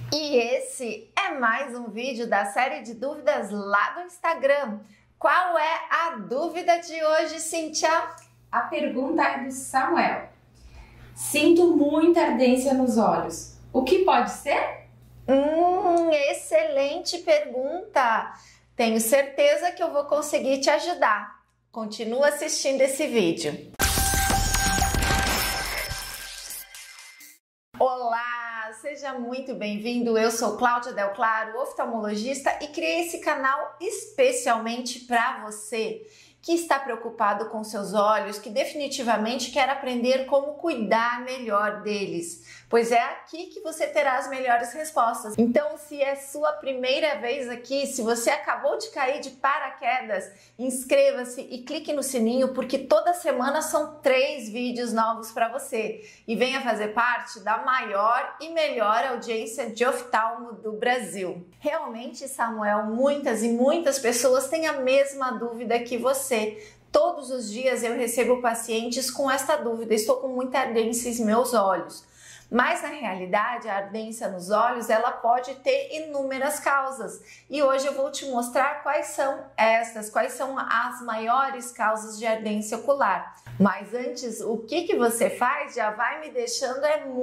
E esse é mais um vídeo da série de dúvidas lá do Instagram. Qual é a dúvida de hoje, Cíntia? A pergunta é do Samuel. Sinto muita ardência nos olhos. O que pode ser? Excelente pergunta. Tenho certeza que eu vou conseguir te ajudar. Continua assistindo esse vídeo. Olá, seja muito bem-vindo. Eu sou Cláudia Del Claro, oftalmologista, e criei esse canal especialmente para você que está preocupado com seus olhos, que definitivamente quer aprender como cuidar melhor deles, pois é aqui que você terá as melhores respostas. Então, se é sua primeira vez aqui, se você acabou de cair de paraquedas, inscreva-se e clique no sininho, porque toda semana são 3 vídeos novos para você. E venha fazer parte da maior e melhor audiência de oftalmo do Brasil. Realmente, Samuel, muitas e muitas pessoas têm a mesma dúvida que você. Todos os dias eu recebo pacientes com esta dúvida: estou com muita ardência em meus olhos. Mas na realidade, a ardência nos olhos, ela pode ter inúmeras causas. E hoje eu vou te mostrar quais são as maiores causas de ardência ocular. Mas antes, o que você faz? Já vai me deixando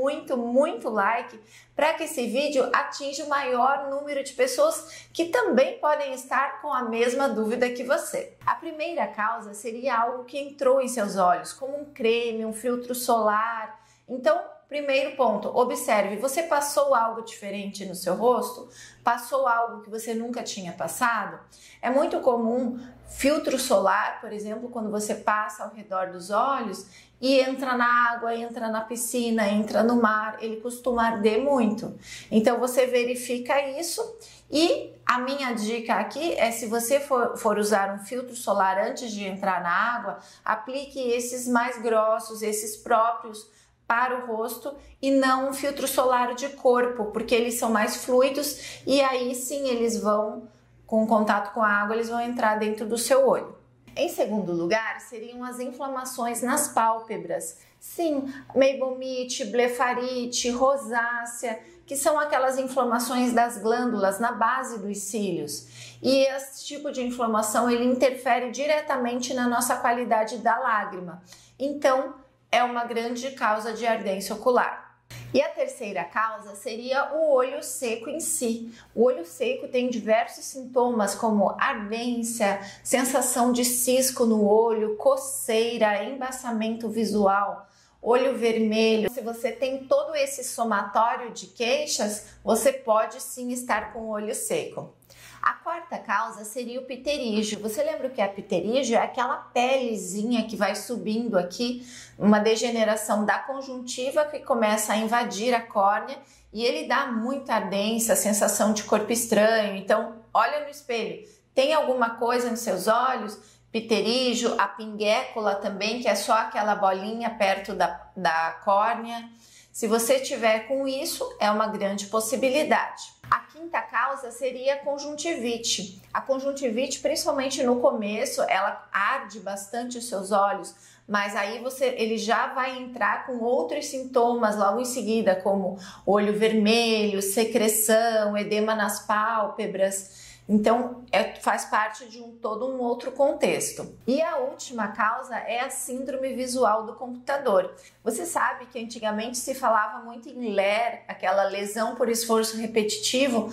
muito like para que esse vídeo atinja o maior número de pessoas que também podem estar com a mesma dúvida que você. A primeira causa seria algo que entrou em seus olhos, como um creme, um filtro solar. Então, primeiro ponto, observe, você passou algo diferente no seu rosto? Passou algo que você nunca tinha passado? É muito comum filtro solar, por exemplo, quando você passa ao redor dos olhos e entra na água, entra na piscina, entra no mar, ele costuma arder muito. Então você verifica isso, e a minha dica aqui é: se você for usar um filtro solar antes de entrar na água, aplique esses mais grossos, esses próprios para o rosto, e não um filtro solar de corpo, porque eles são mais fluidos e aí sim eles vão, com contato com a água, eles vão entrar dentro do seu olho. Em segundo lugar, seriam as inflamações nas pálpebras. Sim, meibomite, blefarite, rosácea, que são aquelas inflamações das glândulas na base dos cílios. E esse tipo de inflamação, ele interfere diretamente na nossa qualidade da lágrima. Então, é uma grande causa de ardência ocular. E a terceira causa seria o olho seco em si. O olho seco tem diversos sintomas, como ardência, sensação de cisco no olho, coceira, embaçamento visual, olho vermelho. Se você tem todo esse somatório de queixas, você pode sim estar com o olho seco. A quarta causa seria o pterígio. Você lembra o que é pterígio? É aquela pelezinha que vai subindo aqui, uma degeneração da conjuntiva que começa a invadir a córnea, e ele dá muita ardência, sensação de corpo estranho. Então, olha no espelho, tem alguma coisa nos seus olhos? Pterígio, a pinguécula também, que é só aquela bolinha perto da córnea. Se você tiver com isso, é uma grande possibilidade. A quinta causa seria a conjuntivite. A conjuntivite, principalmente no começo, ela arde bastante os seus olhos, mas aí ele já vai entrar com outros sintomas logo em seguida, como olho vermelho, secreção, edema nas pálpebras. Então, faz parte de todo um outro contexto. E a última causa é a síndrome visual do computador. Você sabe que antigamente se falava muito em LER, aquela lesão por esforço repetitivo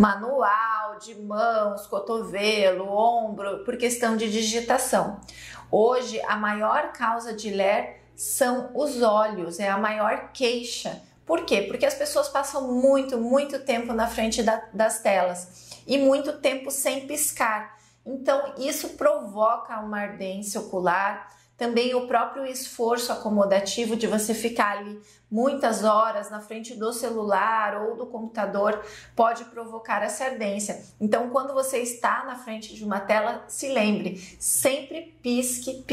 manual, de mãos, cotovelo, ombro, por questão de digitação. Hoje, a maior causa de LER são os olhos, é a maior queixa. Por quê? Porque as pessoas passam muito tempo na frente das telas e muito tempo sem piscar. Então, isso provoca uma ardência ocular. Também o próprio esforço acomodativo de você ficar ali muitas horas na frente do celular ou do computador pode provocar essa ardência. Então, quando você está na frente de uma tela, se lembre, sempre pisque,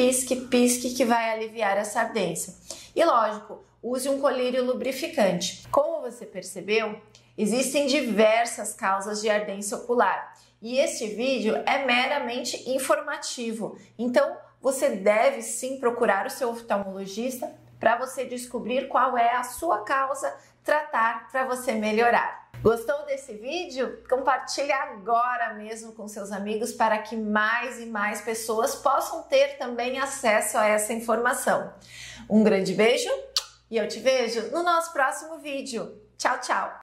que vai aliviar essa ardência. E lógico, use um colírio lubrificante. Como você percebeu, existem diversas causas de ardência ocular e este vídeo é meramente informativo. Então, você deve sim procurar o seu oftalmologista para você descobrir qual é a sua causa, tratar para você melhorar. Gostou desse vídeo? Compartilhe agora mesmo com seus amigos para que mais e mais pessoas possam ter também acesso a essa informação. Um grande beijo e eu te vejo no nosso próximo vídeo. Tchau, tchau!